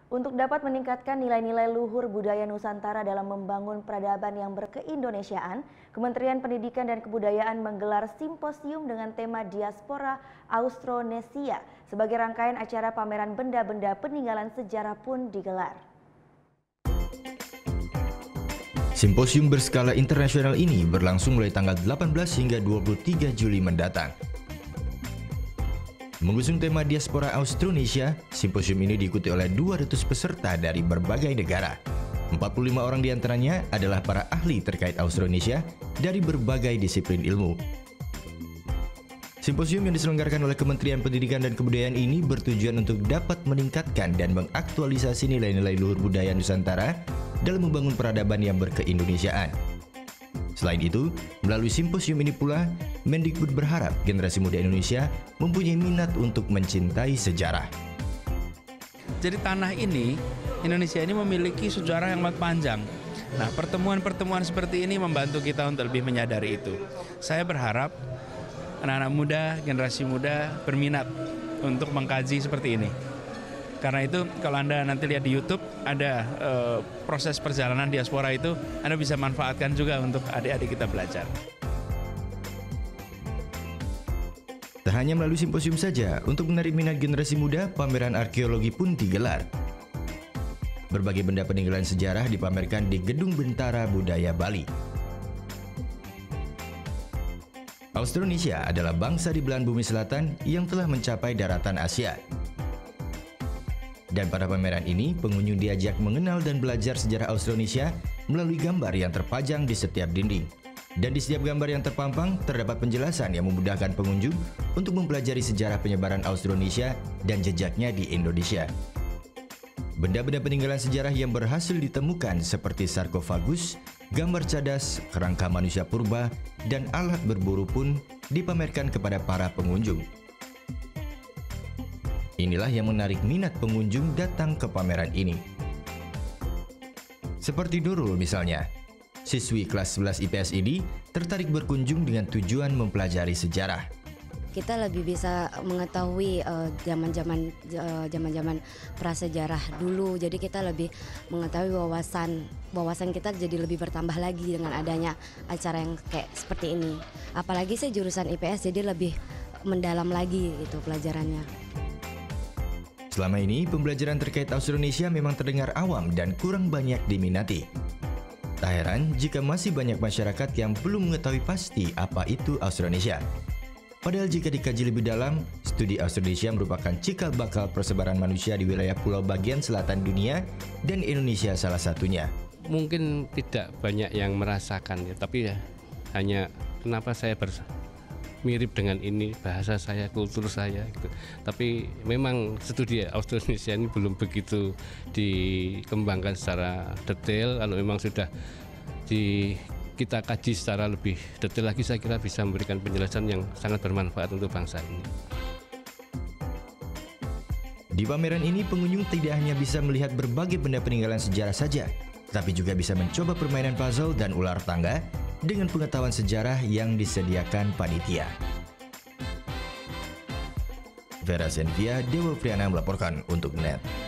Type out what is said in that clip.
Untuk dapat meningkatkan nilai-nilai luhur budaya Nusantara dalam membangun peradaban yang berkeindonesiaan, Kementerian Pendidikan dan Kebudayaan menggelar simposium dengan tema Diaspora Austronesia. Sebagai rangkaian acara pameran benda-benda peninggalan sejarah pun digelar. Simposium berskala internasional ini berlangsung mulai tanggal 18 hingga 23 Juli mendatang. Mengusung tema Diaspora Austronesia, simposium ini diikuti oleh 200 peserta dari berbagai negara. 45 orang diantaranya adalah para ahli terkait Austronesia dari berbagai disiplin ilmu. Simposium yang diselenggarakan oleh Kementerian Pendidikan dan Kebudayaan ini bertujuan untuk dapat meningkatkan dan mengaktualisasi nilai-nilai luhur budaya Nusantara dalam membangun peradaban yang berkeindonesiaan. Selain itu, melalui simposium ini pula, Mendikbud berharap generasi muda Indonesia mempunyai minat untuk mencintai sejarah. Jadi tanah ini, Indonesia ini memiliki sejarah yang sangat panjang. Nah, pertemuan-pertemuan seperti ini membantu kita untuk lebih menyadari itu. Saya berharap anak-anak muda, generasi muda berminat untuk mengkaji seperti ini. Karena itu kalau Anda nanti lihat di YouTube ada proses perjalanan diaspora itu, Anda bisa manfaatkan juga untuk adik-adik kita belajar. Tak hanya melalui simposium saja, untuk menarik minat generasi muda, pameran arkeologi pun digelar. Berbagai benda peninggalan sejarah dipamerkan di Gedung Bentara Budaya Bali. Austronesia adalah bangsa di belahan bumi selatan yang telah mencapai daratan Asia. Dan pada pameran ini, pengunjung diajak mengenal dan belajar sejarah Austronesia melalui gambar yang terpajang di setiap dinding. Dan di setiap gambar yang terpampang, terdapat penjelasan yang memudahkan pengunjung untuk mempelajari sejarah penyebaran Austronesia dan jejaknya di Indonesia. Benda-benda peninggalan sejarah yang berhasil ditemukan seperti sarkofagus, gambar cadas, kerangka manusia purba, dan alat berburu pun dipamerkan kepada para pengunjung. Inilah yang menarik minat pengunjung datang ke pameran ini. Seperti Nurul misalnya, siswi kelas 11 IPS ini tertarik berkunjung dengan tujuan mempelajari sejarah. Kita lebih bisa mengetahui zaman-zaman prasejarah dulu. Jadi kita lebih mengetahui wawasan kita jadi lebih bertambah lagi dengan adanya acara yang kayak seperti ini. Apalagi saya jurusan IPS, jadi lebih mendalam lagi itu pelajarannya. Selama ini, pembelajaran terkait Austronesia memang terdengar awam dan kurang banyak diminati. Tak heran jika masih banyak masyarakat yang belum mengetahui pasti apa itu Austronesia. Padahal jika dikaji lebih dalam, studi Austronesia merupakan cikal bakal persebaran manusia di wilayah pulau bagian selatan dunia dan Indonesia salah satunya. Mungkin tidak banyak yang merasakan ya, tapi ya hanya kenapa saya mirip dengan ini, bahasa saya, kultur saya gitu. Tapi memang studi Austronesia ini belum begitu dikembangkan secara detail. Kalau memang sudah kita kaji secara lebih detail lagi, saya kira bisa memberikan penjelasan yang sangat bermanfaat untuk bangsa ini. Di pameran ini, pengunjung tidak hanya bisa melihat berbagai benda peninggalan sejarah saja, tapi juga bisa mencoba permainan puzzle dan ular tangga dengan pengetahuan sejarah yang disediakan panitia. Vera Senvia, Dewa Priana melaporkan untuk NET.